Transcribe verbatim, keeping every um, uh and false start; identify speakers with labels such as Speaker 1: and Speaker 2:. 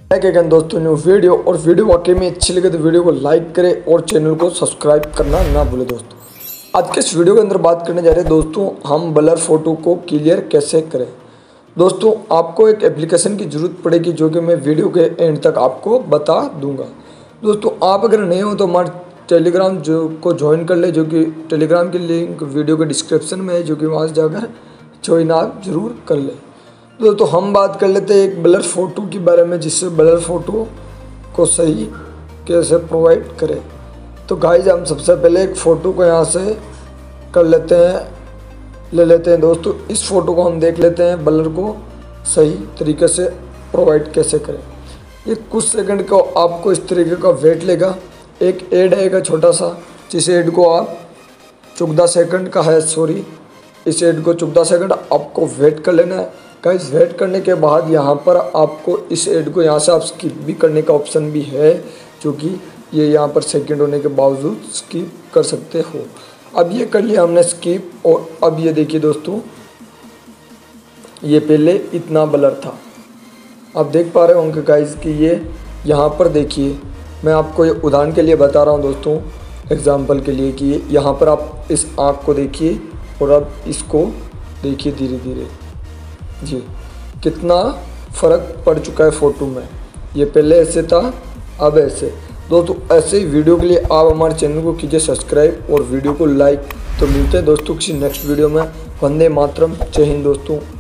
Speaker 1: Like again दोस्तों new video. और video वाकई में अच्छी लगे तो वीडियो को लाइक करें और चैनल को सब्सक्राइब करना ना भूलें। दोस्तों आज के इस वीडियो के अंदर बात करने जा रहे हैं दोस्तों हम ब्लर फोटो को क्लियर कैसे करें। दोस्तों आपको एक एप्लीकेशन की ज़रूरत पड़ेगी जो कि मैं वीडियो के एंड तक आपको बता दूंगा। दोस्तों आप अगर नए हो तो हमारे टेलीग्राम जो को ज्वाइन कर ले, जो कि टेलीग्राम की लिंक वीडियो के डिस्क्रिप्शन में है, जो कि वहाँ से जाकर ज्वाइन आप जरूर कर ले। दोस्तों हम बात कर लेते हैं एक ब्लर फोटो के बारे में, जिससे ब्लर फोटो को सही कैसे प्रोवाइड करें। तो गाइज हम सबसे पहले एक फ़ोटो को यहाँ से कर लेते हैं, ले लेते हैं। दोस्तों इस फ़ोटो को हम देख लेते हैं ब्लर को सही तरीके से प्रोवाइड कैसे करें। ये कुछ सेकंड का आपको इस तरीके का वेट लेगा। एक ऐड आएगा छोटा सा, जिस ऐड को आप चौदह सेकंड का है, सॉरी इस ऐड को चौदह सेकंड आपको वेट कर लेना है। गाइस वेट करने के बाद यहाँ पर आपको इस ऐड को यहाँ से आप स्किप भी करने का ऑप्शन भी है, जो कि ये यहाँ पर सेकंड होने के बावजूद स्किप कर सकते हो। अब ये कर लिया हमने स्किप। और अब ये देखिए दोस्तों, ये पहले इतना ब्लर था, आप देख पा रहे होंगे गाइस कि ये यहाँ पर देखिए, मैं आपको ये उदाहरण के लिए बता रहा हूँ दोस्तों, एग्जाम्पल के लिए कि यहाँ पर आप इस आँख को देखिए और अब इसको देखिए धीरे धीरे जी कितना फ़र्क पड़ चुका है फ़ोटो में। ये पहले ऐसे था, अब ऐसे। दोस्तों ऐसे ही वीडियो के लिए आप हमारे चैनल को कीजिए सब्सक्राइब और वीडियो को लाइक। तो मिलते हैं दोस्तों किसी नेक्स्ट वीडियो में। वंदे मातरम, जय हिंद दोस्तों।